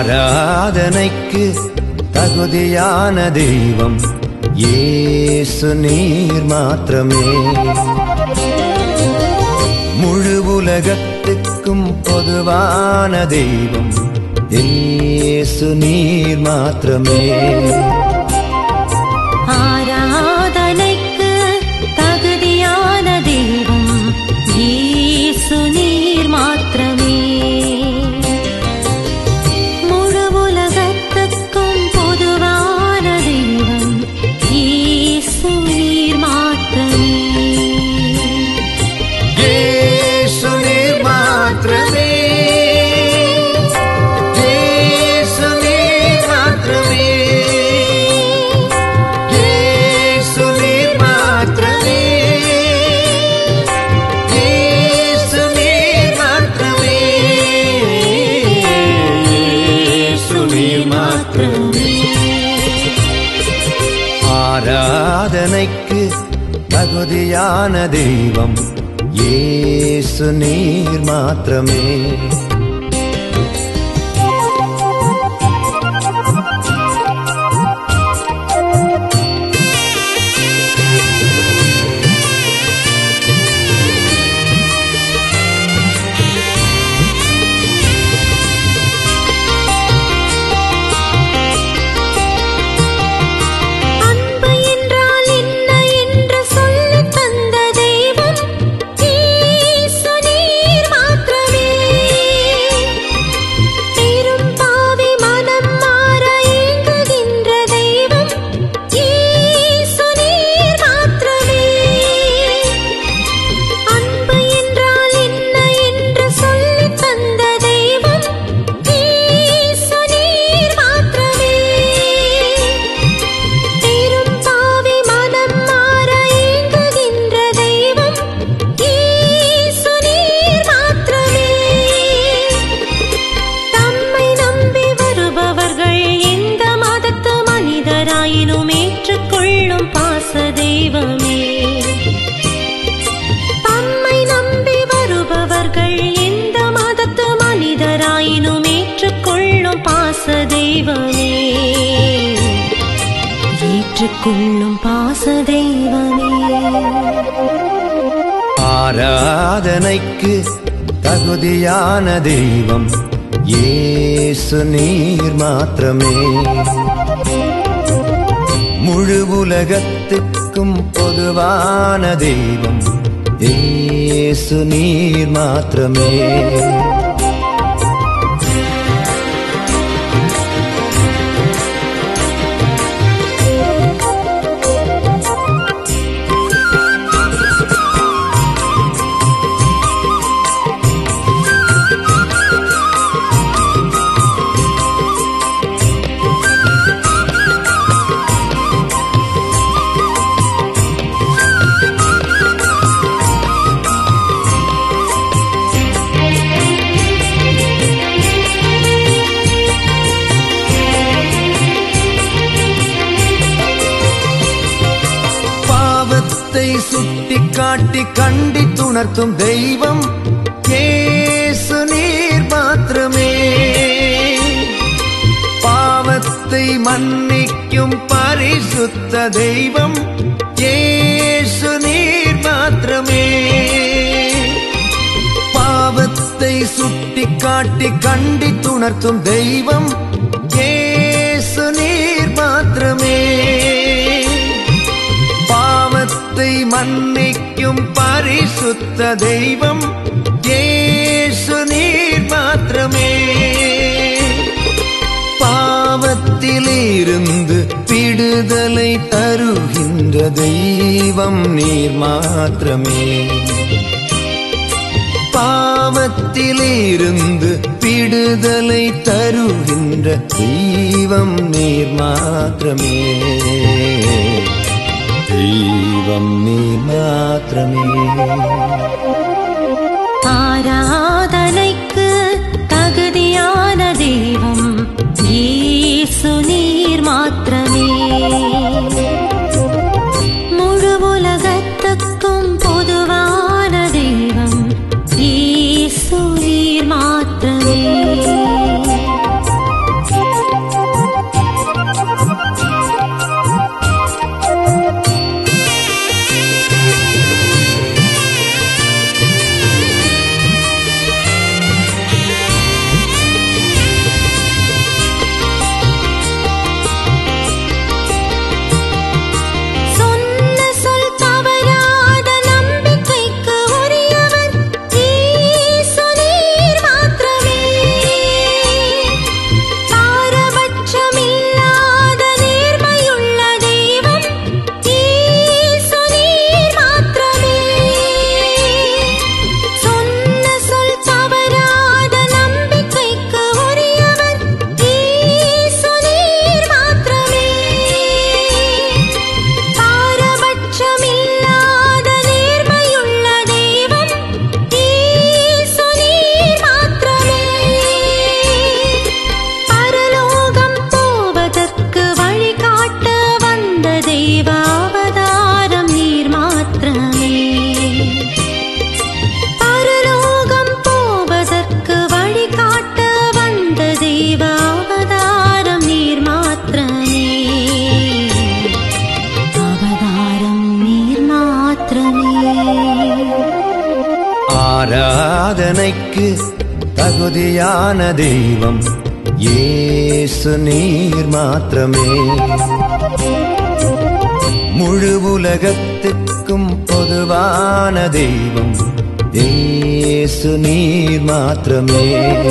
ஆராதனைக்கு தகுதியான தெய்வம் இயேசு நீர் மாத்திரமே. முழு உலகத்துக்கும் பொதுவான தெய்வம் இயேசு நீர் மாத்திரமே. ஆராதனைக்கு தகுதியான தெய்வம் இயேசு நீர் மாத்திரமே. முழு உலகத்துக்கும் பொதுவான தெய்வம் இயேசு நீர் மாத்திரமே. இயேசு நீர் மாத்திரமே. இயேசு நீர் மாத்திரமே. இயேசு நீர் மாத்திரமே. இயேசு நீர் மாத்திரமே. இயேசு நீர் மாத்திரமே. ஆராதனைக்கு தகுதியான தெய்வம் இயேசு நீர் மாத்திரமே. ஏற்றுக்கொள்ளும் பாச தெய்வமே. ஆராதனைக்கு தகுதியான தெய்வம் இயேசு நீர் மாத்திரமே. முழு உலகத்துக்கும் பொதுவான தெய்வம் இயேசு நீர் மாத்திரமே. சுட்டி காட்டி கண்டித்துணர்த்தும் தெய்வம் இயேசு நீர் மாத்திரமே. பாவத்தை மன்னிக்கும் பரிசுத்த தெய்வம் இயேசு நீர் மாத்திரமே. பாவத்தை சுட்டி காட்டி கண்டித்துணர்த்தும் தெய்வம் இயேசு நீர் மாத்திரமே. பாவத்தை மன்னிக்கும் பரிசுத்த தெய்வம் இயேசு நீர் மாத்திரமே. பாவத்திலிருந்து விடுதலை தருகின்ற தெய்வம் நீர் மாத்திரமே. பாவத்திலிருந்து விடுதலை தருகின்ற தெய்வம் நீர் மாத்திரமே. தெய்வம் நீர் மாத்திரமே. ஆராதனைக்கு தகுதியான தெய்வம் இயேசு நீர் மாத்திரமே. முழு உலகத்துக்கும் பொதுவான தெய்வம் இயேசு நீர் மாத்திரமே. ஆராதனைக்கு தகுதியான தெய்வம் இயேசு நீர் மாத்திரமே. முழு உலகத்துக்கும் பொதுவான தெய்வம் இயேசு நீர் மாத்திரமே.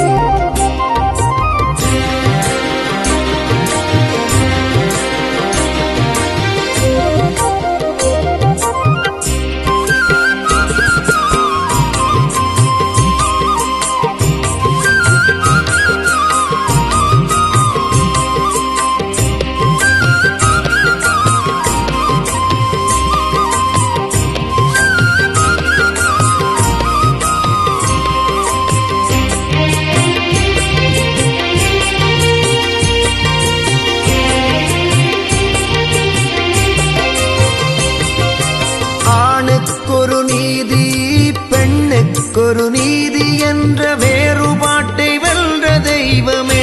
ஆணுக்கொரு நீதி பெண்ணுக்கொரு நீதி என்ற வேறுபாட்டை வென்ற தெய்வமே.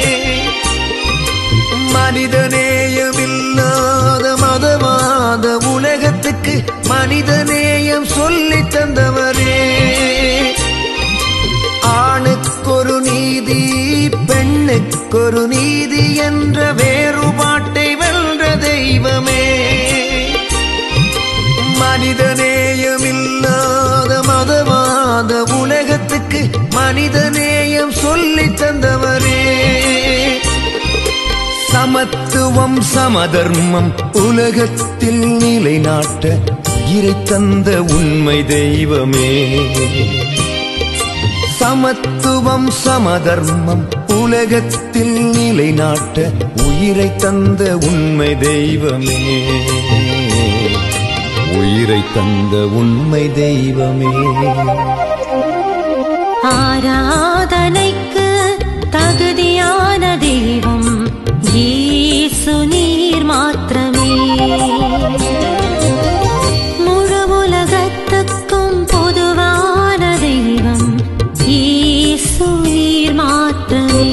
மனிதநேயமில்லாத மதவாத உலகத்துக்கு மனிதநேயம் சொல்லி தந்தவரே. ஆணுக்கொரு நீதி பெண்ணுக்கொரு நீதி என்ற வேறுபாட்டை வென்ற தெய்வமே. மனிதநேயமில்லாத மதவாத உலகத்துக்கு மனிதநேயம் சொல்லி தந்தவரே. சமத்துவம் சமதர்மம் உலகத்தில் நிலைநாட்ட இறை தந்த உண்மை தெய்வமே. சமத்துவம் சமதர்மம் உலகத்தில் நிலைநாட்ட உயிரை தந்த உண்மை தெய்வமே. உயிரை தந்த உண்மை தெய்வமே. ஆராதனைக்கு தகுதியான தெய்வம் இயேசு நீர் மாத்திரமே. முழு உலகத்துக்கும் பொதுவான தெய்வம் இயேசு நீர் மாத்திரமே.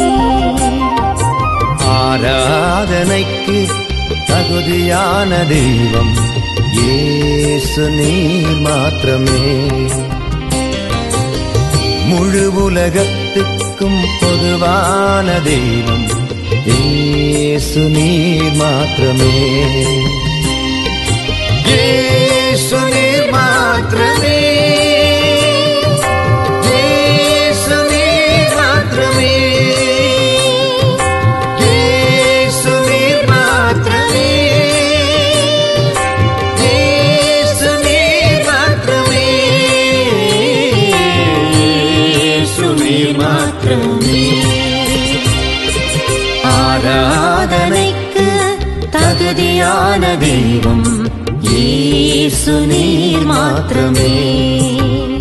ஆராதனைக்கு தகுதியான தெய்வம் இயேசு நீர் மாத்திரமே. முழு உலகத்துக்கும் பொதுவான தெய்வம் இயேசு நீர் மாத்திரமே. இயேசு நீர் மாத்திரமே. இயேசு நீர் மாத்திரமே. இயேசு நீர் மாத்திரமே. ஆராதனைக்கு தகுதியான தெய்வம் இயேசு நீர் மாத்திரமே.